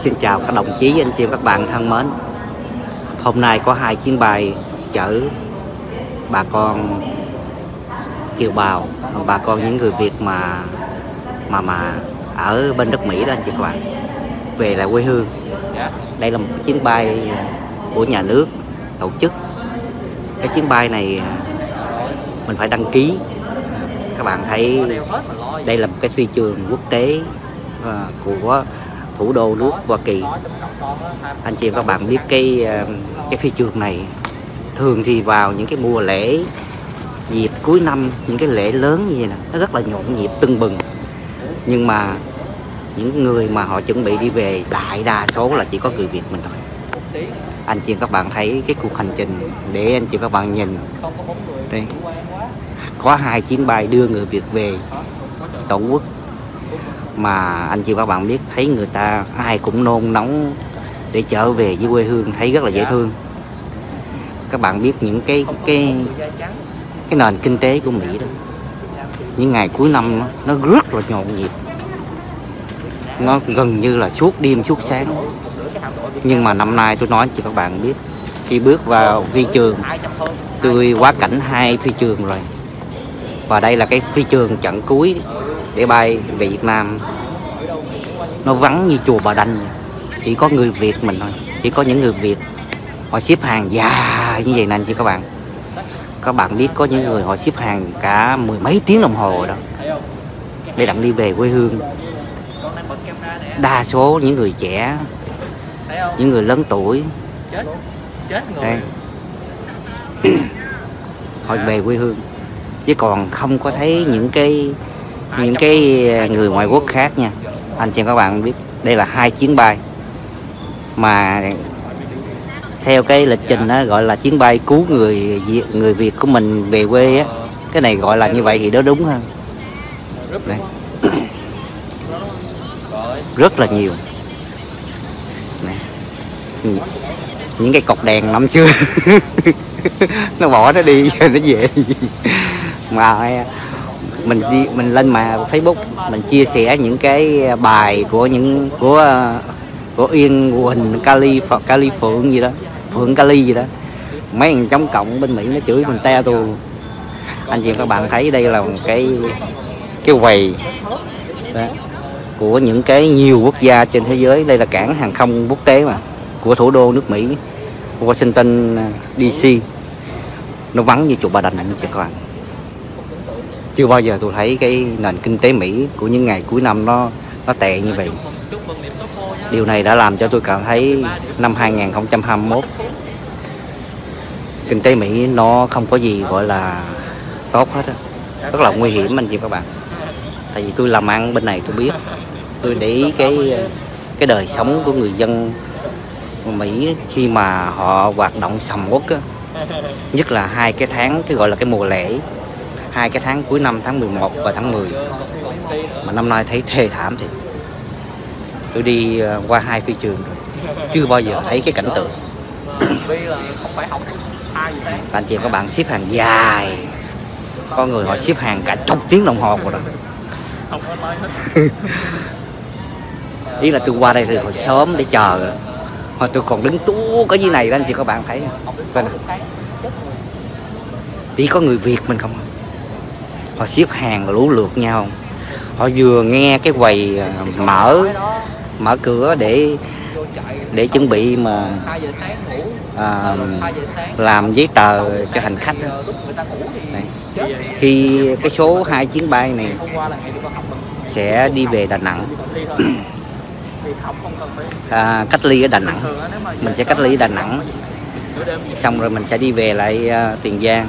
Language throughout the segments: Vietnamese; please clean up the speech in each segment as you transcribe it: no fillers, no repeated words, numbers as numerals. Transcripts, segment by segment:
Xin chào các đồng chí, anh chị và các bạn thân mến. Hôm nay có 2 chuyến bay chở bà con kiều bào, bà con những người Việt mà ở bên đất Mỹ đó anh chị các bạn, về lại quê hương. Đây là một chuyến bay của nhà nước tổ chức. Cái chuyến bay này mình phải đăng ký. Các bạn thấy đây là một cái phi trường quốc tế của thủ đô nước Hoa Kỳ. Anh chị và các bạn biết cái phi trường này thường thì vào những cái mùa lễ dịp cuối năm, những cái lễ lớn như vậy nè, nó rất là nhộn nhịp tưng bừng. Nhưng mà những người mà họ chuẩn bị đi về đại đa số là chỉ có người Việt mình thôi. Anh chị và các bạn thấy cái cuộc hành trình để anh chị và các bạn nhìn đây, có 2 chuyến bay đưa người Việt về tổ quốc. Mà anh chị và các bạn biết, thấy người ta ai cũng nôn nóng để trở về với quê hương, thấy rất là dễ thương. Các bạn biết những cái nền kinh tế của Mỹ đó, những ngày cuối năm nó rất là nhộn nhịp, nó gần như là suốt đêm suốt sáng. Nhưng mà năm nay tôi nói cho các bạn biết, khi bước vào phi trường, tôi quá cảnh 2 phi trường rồi, và đây là cái phi trường chặng cuối để bay về Việt Nam. Nó vắng như chùa Bà Đanh, chỉ có người Việt mình thôi, chỉ có những người Việt họ xếp hàng dài như vậy nè anh chị các bạn. Các bạn biết có những người họ xếp hàng cả 10 mấy tiếng đồng hồ rồi đó, để đặng đi về quê hương. Đa số những người trẻ, những người lớn tuổi đây, họ về quê hương, chứ còn không có thấy những cái người ngoại quốc khác nha. Anh chị các bạn biết, đây là 2 chuyến bay mà theo cái lịch trình đó, gọi là chuyến bay cứu người Việt của mình về quê á. Cái này gọi là như vậy thì đó đúng hơn. Đây. Rất là nhiều. Này. Những cái cọc đèn năm xưa nó bỏ nó đi nó về. Mà mình lên mà Facebook mình chia sẻ những cái bài của Yên Quỳnh Cali Phượng gì đó, Phượng Cali gì đó, mấy thằng chống cộng bên Mỹ nó chửi mình te tù. Anh chị các bạn thấy đây là một cái quầy đó, của những cái nhiều quốc gia trên thế giới. Đây là cảng hàng không quốc tế mà của thủ đô nước Mỹ, Washington DC. Nó vắng như chùa Bà Đành anh chị các bạn. Chưa bao giờ tôi thấy cái nền kinh tế Mỹ của những ngày cuối năm nó tệ như vậy. Điều này đã làm cho tôi cảm thấy năm 2021 kinh tế Mỹ nó không có gì gọi là tốt hết á. Rất là nguy hiểm anh chị các bạn. Tại vì tôi làm ăn bên này tôi biết, tôi để ý cái đời sống của người dân Mỹ khi mà họ hoạt động sầm uất á. Nhất là 2 cái tháng, cái gọi là cái mùa lễ, 2 cái tháng cuối năm, tháng 11 và tháng 10. Mà năm nay thấy thê thảm thì tôi đi qua 2 phi trường rồi, chưa bao giờ thấy cái cảnh tượng. Anh chị các bạn xếp hàng dài, có người họ xếp hàng cả chục tiếng đồng hồ rồi đó. Ý là tôi qua đây từ hồi sớm để chờ, mà tôi còn đứng tú cái dưới này đó anh chị các bạn thấy không? Chỉ có người Việt mình không, họ xếp hàng lũ lượt nhau. Họ vừa nghe cái quầy mở cửa để chuẩn bị mà làm giấy tờ cho hành khách. Đấy. Khi cái số 2 chuyến bay này sẽ đi về Đà Nẵng, cách ly ở Đà Nẵng, mình sẽ cách ly ở Đà Nẵng, xong rồi mình sẽ đi về lại Tiền Giang.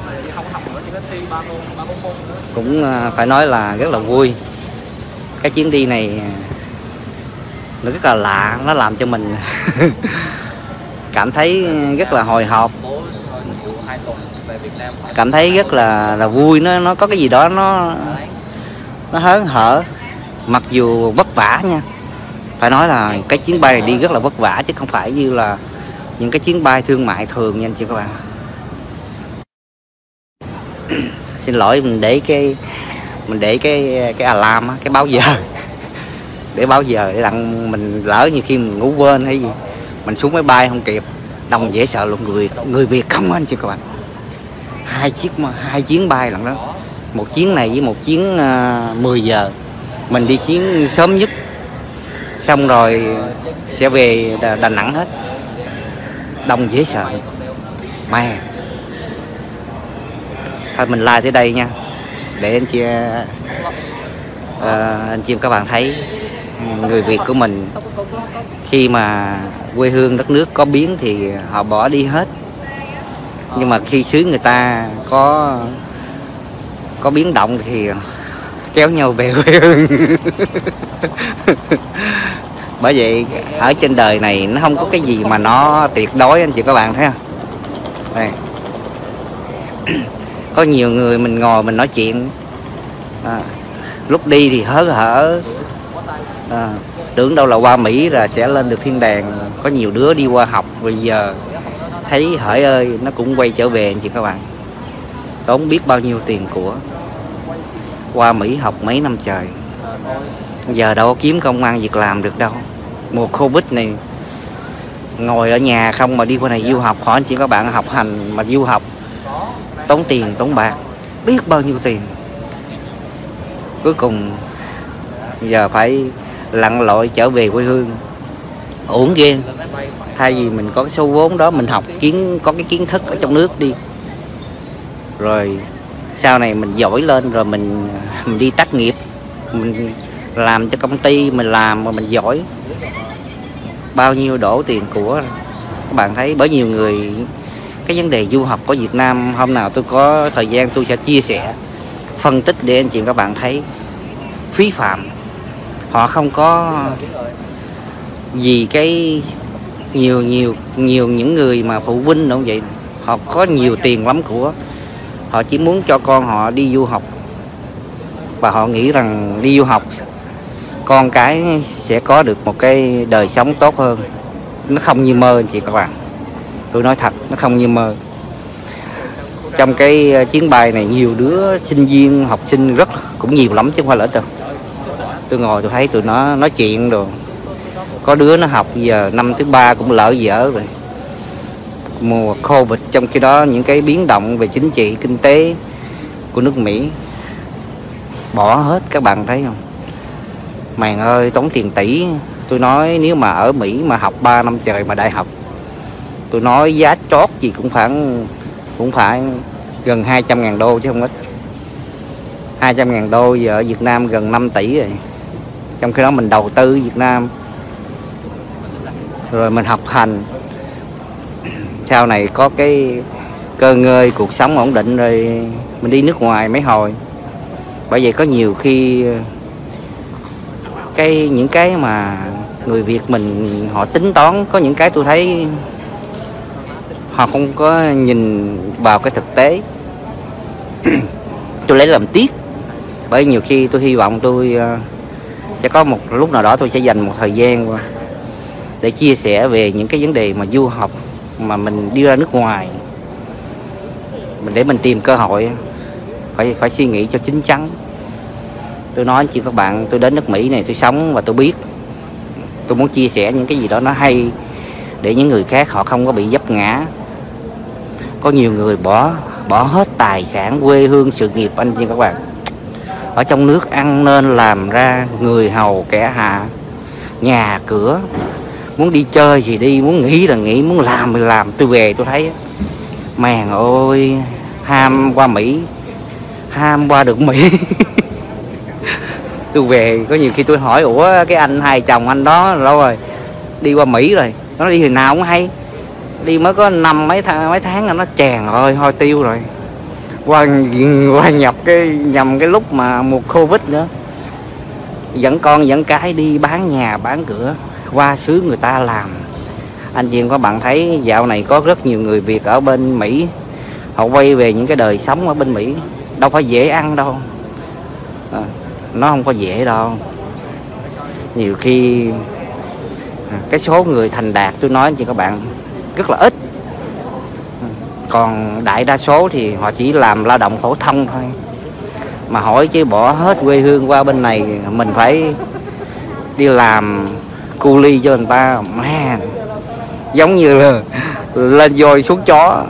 Cũng phải nói là rất là vui. Cái chuyến đi này nó rất là lạ, nó làm cho mình cảm thấy rất là hồi hộp, cảm thấy rất là vui. Nó có cái gì đó nó hớn hở, mặc dù vất vả nha. Phải nói là cái chuyến bay này đi rất là vất vả, chứ không phải như là những cái chuyến bay thương mại thường nha anh chị các bạn. Xin lỗi, mình để cái alarm á, cái báo giờ để báo giờ, để đặng mình lỡ như khi mình ngủ quên hay gì mình xuống máy bay không kịp. Đông dễ sợ luôn. Người Việt không anh chị các bạn. Hai chuyến bay lận đó. Một chuyến này với một chuyến 10 giờ. Mình đi chuyến sớm nhất, xong rồi sẽ về Đà Nẵng hết. Đông dễ sợ mà. Thôi mình like tới đây nha, để anh chị các bạn thấy người Việt của mình khi mà quê hương đất nước có biến thì họ bỏ đi hết, nhưng mà khi xứ người ta có biến động thì kéo nhau về quê hương. Bởi vậy ở trên đời này nó không có cái gì mà nó tuyệt đối, anh chị các bạn thấy không? Đây. Có nhiều người mình ngồi mình nói chuyện, lúc đi thì hớn hở, tưởng đâu là qua Mỹ là sẽ lên được thiên đàng. Có nhiều đứa đi qua học bây giờ thấy hỡi ơi nó cũng quay trở về, anh chị các bạn. Tốn biết bao nhiêu tiền của, qua Mỹ học mấy năm trời, giờ đâu có kiếm công ăn việc làm được đâu. Mùa Covid này ngồi ở nhà không mà đi qua này du học, hỏi anh chị các bạn, học hành mà du học tốn tiền tốn bạc biết bao nhiêu tiền. Cuối cùng giờ phải lặn lội trở về quê hương, uổng ghê. Thay vì mình có cái số vốn đó mình học có cái kiến thức ở trong nước đi, rồi sau này mình giỏi lên rồi mình đi tác nghiệp, mình làm cho công ty mình làm mà mình giỏi, bao nhiêu đổ tiền của. Các bạn thấy bởi nhiều người cái vấn đề du học của Việt Nam, hôm nào tôi có thời gian tôi sẽ chia sẻ phân tích để anh chị các bạn thấy phí phạm. Họ không có vì cái nhiều những người mà phụ huynh đâu vậy, họ có nhiều tiền lắm của, họ chỉ muốn cho con họ đi du học và họ nghĩ rằng đi du học con cái sẽ có được một cái đời sống tốt hơn. Nó không như mơ anh chị các bạn, tôi nói thật, nó không như mơ. Trong cái chuyến bay này nhiều đứa sinh viên học sinh cũng nhiều lắm chứ không phải là ít đâu. Tôi ngồi tôi thấy tụi nó nói chuyện rồi, có đứa nó học giờ năm thứ 3 cũng lỡ dở rồi. Mùa Covid, trong khi đó những cái biến động về chính trị kinh tế của nước Mỹ bỏ hết, các bạn thấy không? Mày ơi, tốn tiền tỷ. Tôi nói nếu mà ở Mỹ mà học 3 năm trời mà đại học, tôi nói giá chót gì cũng phải gần 200.000 đô chứ không ít. 200.000 đô giờ ở Việt Nam gần 5 tỷ rồi. Trong khi đó mình đầu tư Việt Nam rồi mình học hành, sau này có cái cơ ngơi cuộc sống ổn định rồi mình đi nước ngoài mấy hồi. Bởi vậy có nhiều khi những cái mà người Việt mình họ tính toán, có những cái tôi thấy họ không có nhìn vào cái thực tế. Tôi lấy làm tiếc, bởi nhiều khi tôi hy vọng tôi sẽ có một lúc nào đó tôi sẽ dành một thời gian để chia sẻ về những cái vấn đề mà du học mà mình đi ra nước ngoài, để mình tìm cơ hội. Phải suy nghĩ cho chín chắn. Tôi nói anh chị các bạn, tôi đến nước Mỹ này tôi sống và tôi biết, tôi muốn chia sẻ những cái gì đó nó hay để những người khác họ không có bị vấp ngã. Có nhiều người bỏ hết tài sản, quê hương, sự nghiệp anh chị các bạn, ở trong nước ăn nên làm ra người hầu kẻ hạ, nhà cửa, muốn đi chơi thì đi, muốn nghỉ là nghỉ, muốn làm thì làm. Tôi về tôi thấy mèn ơi, ham qua Mỹ, ham qua được Mỹ. Tôi về có nhiều khi tôi hỏi ủa cái anh hai chồng anh đó lâu rồi đi qua Mỹ rồi, nó đi thì nào cũng hay, đi mới có mấy tháng là nó chèn rồi thôi tiêu rồi. Qua nhầm cái lúc mà mùa Covid nữa, dẫn con dẫn cái đi bán nhà bán cửa qua xứ người ta làm. Anh chị các bạn thấy dạo này có rất nhiều người Việt ở bên Mỹ, họ quay về những cái đời sống ở bên Mỹ đâu phải dễ ăn đâu, nó không có dễ đâu. Nhiều khi cái số người thành đạt, tôi nói anh chị các bạn, rất là ít. Còn đại đa số thì họ chỉ làm lao động phổ thông thôi. Mà hỏi chứ bỏ hết quê hương qua bên này, mình phải đi làm cu ly cho người ta, man, giống như là lên voi xuống chó.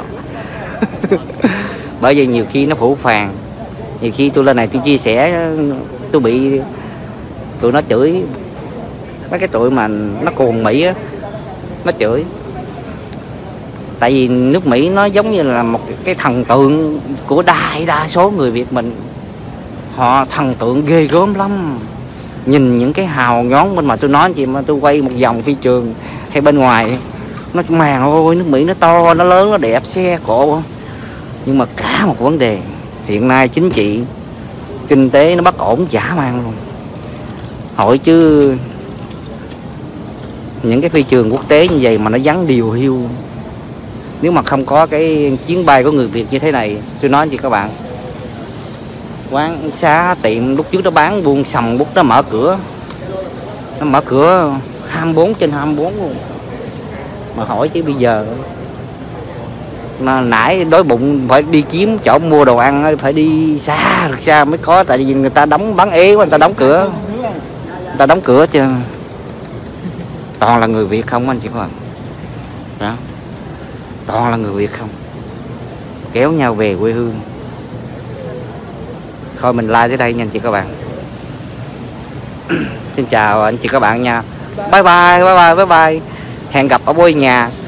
Bởi vì nhiều khi nó phủ phàng, nhiều khi tôi lên này tôi chia sẻ, tôi bị tụi nó chửi, mấy cái tụi mà nó cuồng Mỹ á, nó chửi. Tại vì nước Mỹ nó giống như là một cái thần tượng của đa số người Việt mình. Họ thần tượng ghê gớm lắm. Nhìn những cái hào nhón bên mà tôi nói chị, mà tôi quay một vòng phi trường hay bên ngoài, nó màng ôi, nước Mỹ nó to, nó lớn, nó đẹp, xe cộ. Nhưng mà cả một vấn đề hiện nay chính trị, kinh tế nó bất ổn chả mang luôn. Hỏi chứ những cái phi trường quốc tế như vậy mà nó vắng điều hiu. Nếu mà không có cái chuyến bay của người Việt như thế này, tôi nói chị các bạn, quán xá tiệm lúc trước nó bán buôn sầm bút, nó mở cửa 24/24 luôn. Mà hỏi chứ bây giờ mà nãy đói bụng phải đi kiếm chỗ mua đồ ăn, phải đi xa mới có, tại vì người ta đóng bán ế quá, người ta đóng cửa chứ. Toàn là người Việt không anh chị các bạn, đó, toàn là người Việt không, kéo nhau về quê hương. Thôi mình like tới đây nha anh chị các bạn. Xin chào anh chị các bạn nha. Bye bye. Hẹn gặp ở quê nhà.